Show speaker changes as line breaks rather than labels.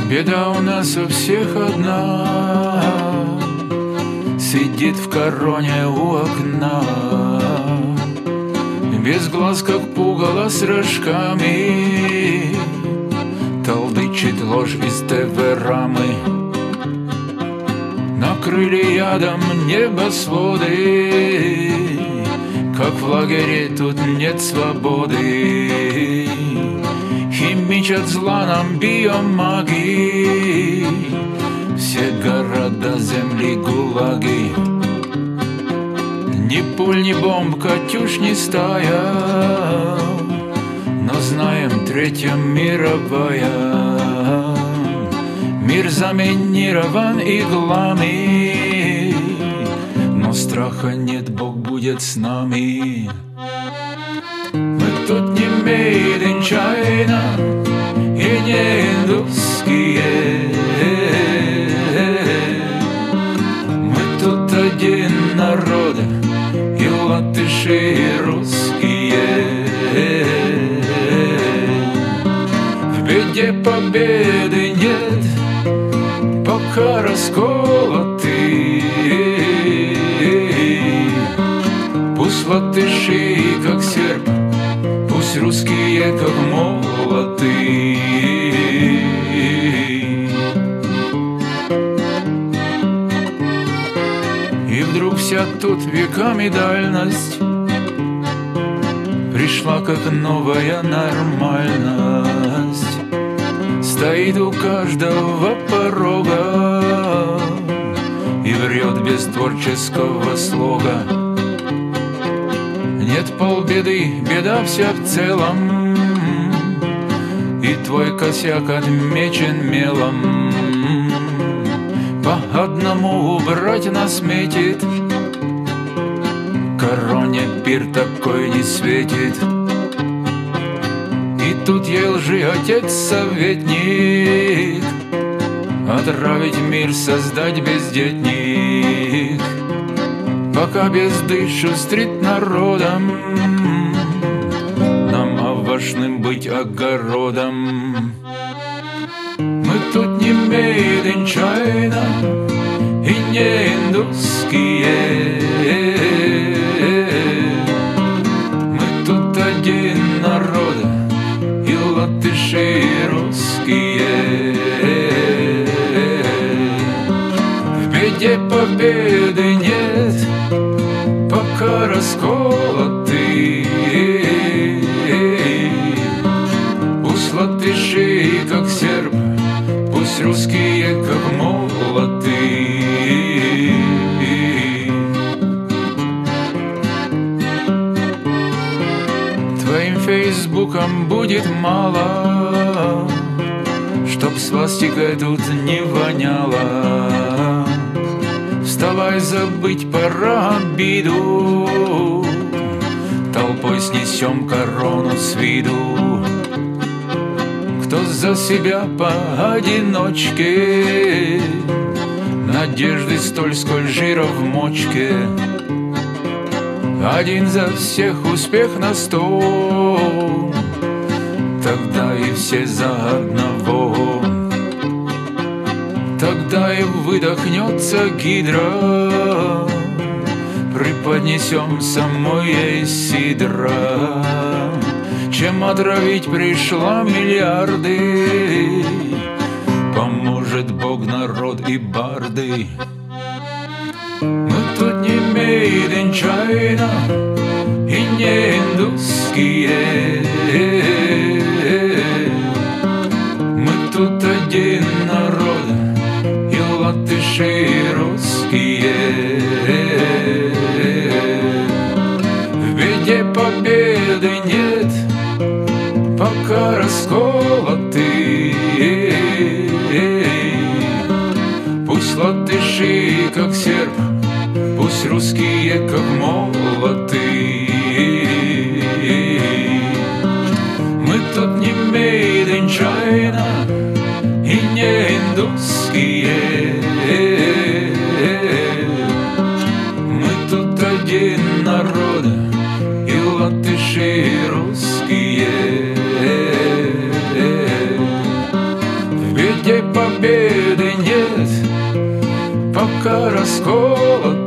Беда у нас у всех одна, сидит в короне у окна, без глаз, как пугало с рожками, толдычит ложь из ТВ-рамы. Накрыли ядом небосводы, как в лагере тут нет свободы. Химичат зла нам биомаги, все города земли гулаги. Ни пуль, ни бомб, катюш, ни стая, но знаем, Третья мировая. Мир заминирован иглами, но страха нет, Бог будет с нами. Мы тут не made in China и не индусские. Мы тут один народ, и латыши, и русские. В беде победы нет, пока расколоты. Пусть латыши, как серп, пусть русские, как молоты. И вдруг вся тут веками дальность пришла, как новая нормальность. Стоит у каждого порога и врет без творческого слога. Нет полбеды, беда вся в целом, и твой косяк отмечен мелом. По одному убрать нас метит, короне пир такой не светит. И тут ей лжи отец-советник, отравить мир, создать бездетник. Пока бездыш шустрит народом, нам овощным быть огородом. Мы тут не made in China и не индусские. Мы тут один народ, и латыши, и русские. В беде победы нет, пока расколоты. Пусть латыши, как серп, пусть русские, как молоты. Твоим фейсбуком будет мало, чтоб свастикой тут не воняло. Вставай, забыть пора обиду, толпой снесем корону с виду. Кто за себя поодиночке, надежды столь, сколь жира в мочке. Один за всех успех на 100, тогда и все за одного. Тогда и выдохнется гидра, преподнесем самой ей сидра. Чем отравить пришла миллиарды, поможет Бог, народ и барды. Мы тут не made in China и не индусские. Мы тут один народ, и латыши, и русские. В беде победы нет, пока расколоты. Пусть латыши, как серп, пусть русские, как молоты. Мы тут не made in China и не индусские. Мы тут один народ, и латыши, и русские. В беде голод